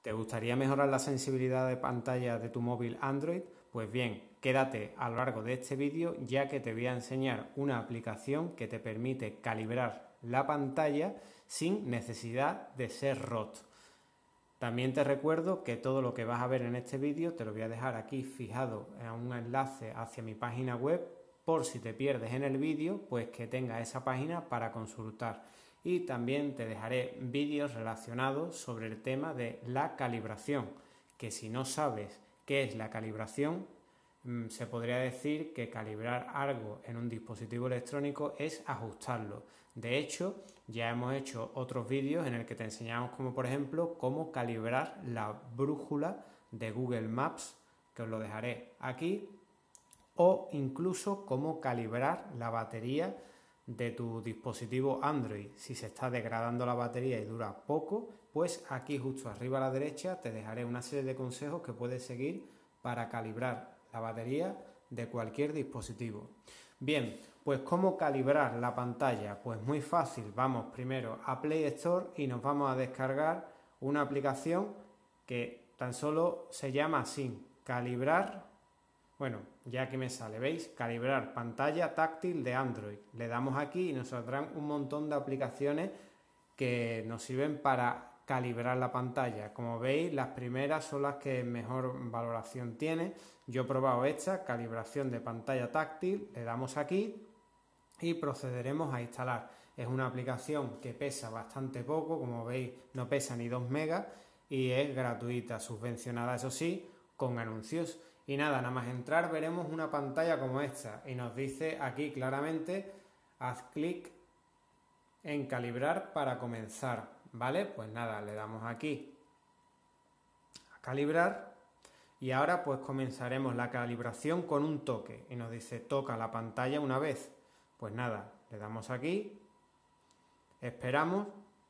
¿Te gustaría mejorar la sensibilidad de pantalla de tu móvil Android? Pues bien, quédate a lo largo de este vídeo, ya que te voy a enseñar una aplicación que te permite calibrar la pantalla sin necesidad de ser ROT. También te recuerdo que todo lo que vas a ver en este vídeo te lo voy a dejar aquí fijado en un enlace hacia mi página web, por si te pierdes en el vídeo, pues que tengas esa página para consultar. Y también te dejaré vídeos relacionados sobre el tema de la calibración, que si no sabes qué es la calibración, se podría decir que calibrar algo en un dispositivo electrónico es ajustarlo. De hecho, ya hemos hecho otros vídeos en el que te enseñamos como por ejemplo cómo calibrar la brújula de Google Maps, que os lo dejaré aquí, o incluso cómo calibrar la batería de tu dispositivo Android. Si se está degradando la batería y dura poco, pues aquí justo arriba a la derecha te dejaré una serie de consejos que puedes seguir para calibrar la batería de cualquier dispositivo. Bien, pues ¿cómo calibrar la pantalla? Pues muy fácil, vamos primero a Play Store y nos vamos a descargar una aplicación que tan solo se llama así, calibrar. Bueno, ya aquí me sale, ¿veis? Calibrar pantalla táctil de Android. Le damos aquí y nos saldrán un montón de aplicaciones que nos sirven para calibrar la pantalla. Como veis, las primeras son las que mejor valoración tiene. Yo he probado esta, calibración de pantalla táctil, le damos aquí y procederemos a instalar. Es una aplicación que pesa bastante poco, como veis no pesa ni 2 megas y es gratuita, subvencionada eso sí, con anuncios. Y nada más entrar veremos una pantalla como esta y nos dice aquí claramente haz clic en calibrar para comenzar, ¿vale? Pues nada, le damos aquí a calibrar y ahora pues comenzaremos la calibración con un toque y nos dice toca la pantalla una vez. Pues nada, le damos aquí, esperamos.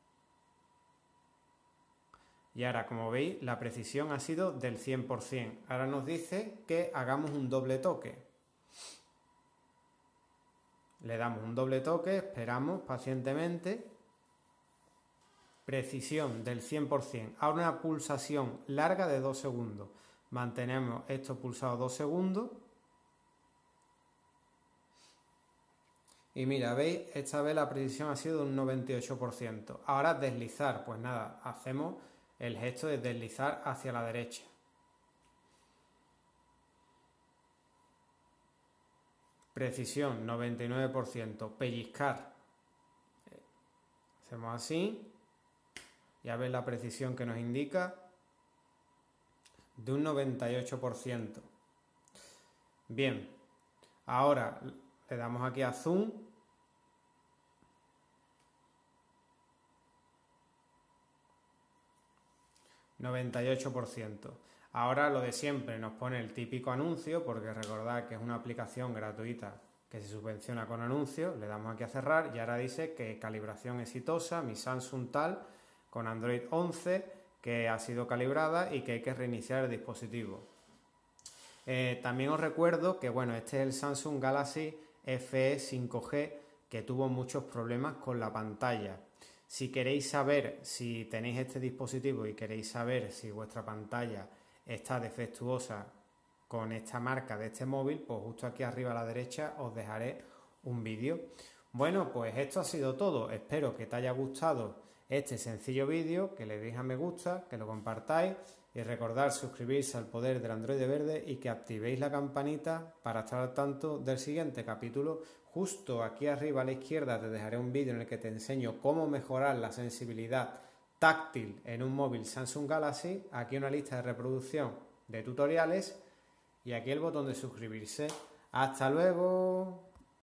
Y ahora, como veis, la precisión ha sido del 100%. Ahora nos dice que hagamos un doble toque. Le damos un doble toque, esperamos pacientemente. Precisión del 100%. Ahora una pulsación larga de 2 segundos. Mantenemos esto pulsado 2 segundos. Y mira, veis, esta vez la precisión ha sido de un 98%. Ahora deslizar, pues nada, hacemos el gesto de deslizar hacia la derecha. Precisión 99%. Pellizcar. Hacemos así. Ya veis la precisión que nos indica de un 98%. Bien. Ahora le damos aquí a zoom. %. Ahora lo de siempre, nos pone el típico anuncio, porque recordad que es una aplicación gratuita que se subvenciona con anuncios. Le damos aquí a cerrar y ahora dice que calibración exitosa, mi Samsung tal, con Android 11, que ha sido calibrada y que hay que reiniciar el dispositivo. También os recuerdo que bueno, este es el Samsung Galaxy FE 5G, que tuvo muchos problemas con la pantalla. Si queréis saber si tenéis este dispositivo y queréis saber si vuestra pantalla está defectuosa con esta marca de este móvil, pues justo aquí arriba a la derecha os dejaré un vídeo. Bueno, pues esto ha sido todo. Espero que te haya gustado este sencillo vídeo, que le deis a me gusta, que lo compartáis y recordad suscribirse al poder del Android verde y que activéis la campanita para estar al tanto del siguiente capítulo. Justo aquí arriba a la izquierda te dejaré un vídeo en el que te enseño cómo mejorar la sensibilidad táctil en un móvil Samsung Galaxy. Aquí una lista de reproducción de tutoriales y aquí el botón de suscribirse. ¡Hasta luego!